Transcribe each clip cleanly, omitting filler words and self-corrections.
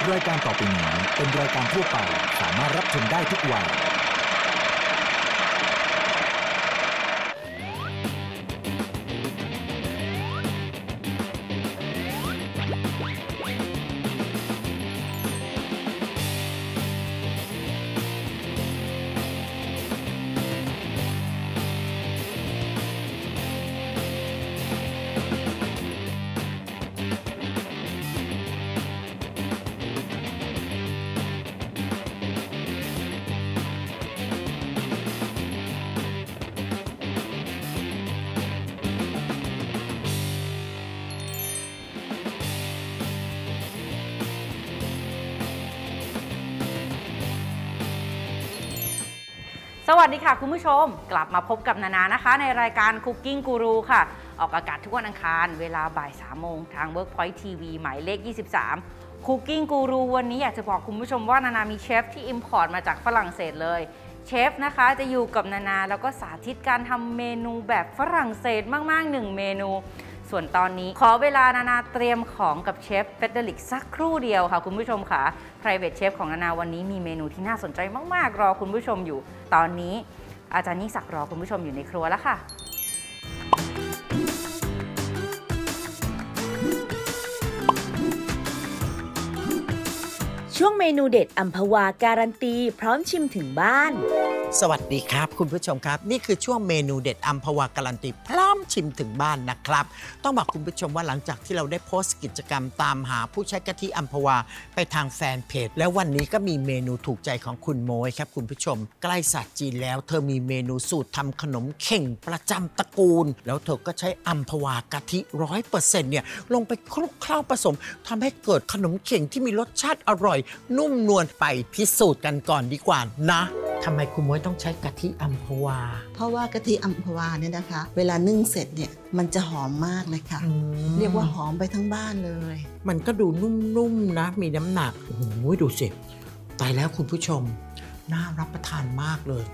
รายการต่อไปนี้เป็นรายการทั่วไปสามารถรับชมได้ทุกวัยสวัสดีค่ะคุณผู้ชมกลับมาพบกับนานานะคะในรายการ Cooking Guru ค่ะออกอากาศทุกวันอังคารเวลาบ่าย 3 โมงทาง Workpoint TV หมายเลข 23 Cooking Guru วันนี้อยากจะบอกคุณผู้ชมว่านานามีเชฟที่ import มาจากฝรั่งเศสเลยเชฟนะคะจะอยู่กับนานาแล้วก็สาธิตการทำเมนูแบบฝรั่งเศสมากๆ1เมนูส่วนตอนนี้ขอเวลานานาเตรียมของกับเชฟเฟเดริกสักครู่เดียวค่ะคุณผู้ชมค่ะ Private Chef ของนานาวันนี้มีเมนูที่น่าสนใจมากๆรอคุณผู้ชมอยู่ตอนนี้อาจารย์ยิ่งศักดิ์รอคุณผู้ชมอยู่ในครัวแล้วค่ะช่วงเมนูเด็ดอัมพวาการันตีพร้อมชิมถึงบ้านสวัสดีครับคุณผู้ชมครับนี่คือช่วงเมนูเด็ดอัมพวาการันตีพร้อมชิมถึงบ้านนะครับต้องบอกคุณผู้ชมว่าหลังจากที่เราได้โพสต์กิจกรรมตามหาผู้ใช้กะทิอัมพวาไปทางแฟนเพจแล้ววันนี้ก็มีเมนูถูกใจของคุณโมยครับคุณผู้ชมใกล้ศาสตร์จีนแล้วเธอมีเมนูสูตรทำขนมเข่งประจำตระกูลแล้วเธอก็ใช้อัมพวากะทิ 100% เนี่ยลงไปคลุกเคล้าผสมทำให้เกิดขนมเข่งที่มีรสชาติอร่อยนุ่มนวลไปพิสูจน์กันก่อนดีกว่านะทำไมคุณม้อยต้องใช้กะทิอัมพวาเพราะว่ากะทิอัมพวาเนี่ยนะคะเวลานึ่งเสร็จเนี่ยมันจะหอมมากเลยค่ะเรียกว่าหอมไปทั้งบ้านเลยมันก็ดูนุ่มๆนะมีน้ำหนักโอ้โหดูสิตายแล้วคุณผู้ชมน่ารับประทานมากเลย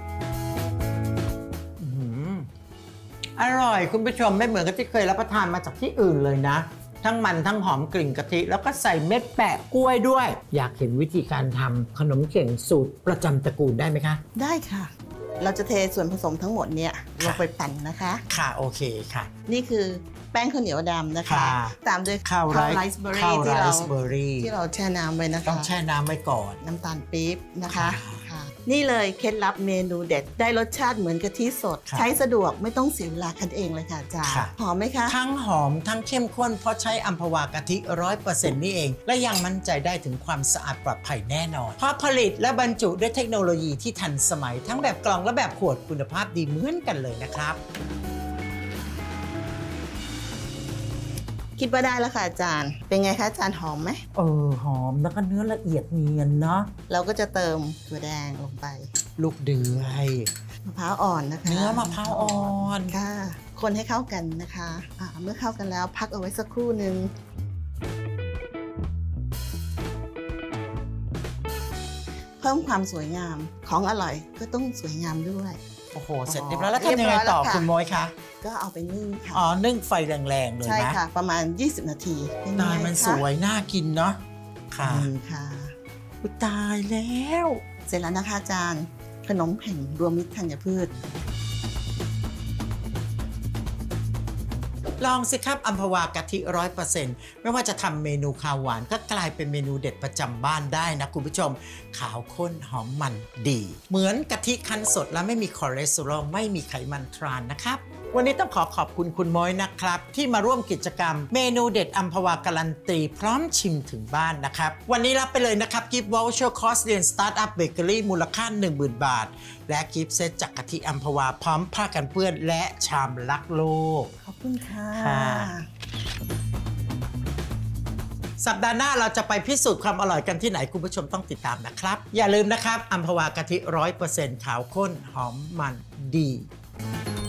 อร่อยคุณผู้ชมไม่เหมือนกับที่เคยรับประทานมาจากที่อื่นเลยนะทั้งมันทั้งหอมกลิ่นกะทิแล้วก็ใส่เม็ดแปะกล้วยด้วยอยากเห็นวิธีการทำขนมเข่งสูตรประจำตระกูลได้ไหมคะได้ค่ะเราจะเทส่วนผสมทั้งหมดเนี่ยลงไปปั่นนะคะค่ะโอเคค่ะนี่คือแป้งข้าวเหนียวดำนะคะตามด้วยข้าวไรซ์เบอร์รี่ที่เราแช่น้ำไว้นะคะต้องแช่น้ำไว้ก่อนน้ำตาลปี๊บนะคะนี่เลยเคล็ดลับเมนูเด็ดได้รสชาติเหมือนกะทิสดใช้สะดวกไม่ต้องเสียเวลาคั้นเองเลยค่ะอาจารย์หอมไหมคะทั้งหอมทั้งเข้มข้นเพราะใช้อัมพวากะทิ 100% นี่เองและยังมั่นใจได้ถึงความสะอาดปลอดภัยแน่นอนเพราะผลิตและบรรจุด้วยเทคโนโลยีที่ทันสมัยทั้งแบบกล่องและแบบขวดคุณภาพดีเหมือนกันเลยนะครับคิดว่าได้แล้วค่ะอาจารย์เป็นไงคะอาจารย์หอมไหมหอมแล้วก็เนื้อละเอียดเนียนเนาะเราก็จะเติมถั่วแดงลงไปลูกเดือยมะพร้าวอ่อนนะคะเนื้อมะพร้าวอ่อนค่ะคนให้เข้ากันนะคะเมื่อเข้ากันแล้วพักเอาไว้สักครู่หนึ่งเพิ่มความสวยงามของอร่อยก็ต้องสวยงามด้วยโอ้โหเสร็จเรียบร้อยแล้วทำยังไงต่อคุณโมยคะก็เอาไปนึ่งค่ะนึ่งไฟแรงๆเลยนะใช่ค่ะประมาณ20 นาทีตายมันสวยน่ากินเนาะค่ะค่ะตายแล้วเสร็จแล้วนะคะอาจารย์ขนมเข่งรวมมิตรธัญพืชลองสิครับอัมพวากะทิ 100% ไม่ว่าจะทำเมนูข้าวหวานก็กลายเป็นเมนูเด็ดประจำบ้านได้นะคุณผู้ชมขาวข้นหอมมันดีเหมือนกะทิคั้นสดและไม่มีคอเลสเตอรอลไม่มีไขมันทรานนะครับวันนี้ต้องขอบคุณคุณม้อยนะครับที่มาร่วมกิจกรรมเมนูเด็ดอัมพวาการันตีพร้อมชิมถึงบ้านนะครับวันนี้รับไปเลยนะครับกิฟต์วอลเชอร์คอร์สเรียนสตาร์ทอัพเบเกอรี่มูลค่า 10,000 บาทและกิฟต์เซตจากกะทิอัมพวาพร้อมผ้ากันเปื้อนและชามรักโลกขอบคุณค่ะสัปดาห์หน้าเราจะไปพิสูจน์ความอร่อยกันที่ไหนคุณผู้ชมต้องติดตามนะครับอย่าลืมนะครับอัมพวากะทิ 100% ขาวข้นหอมมันดี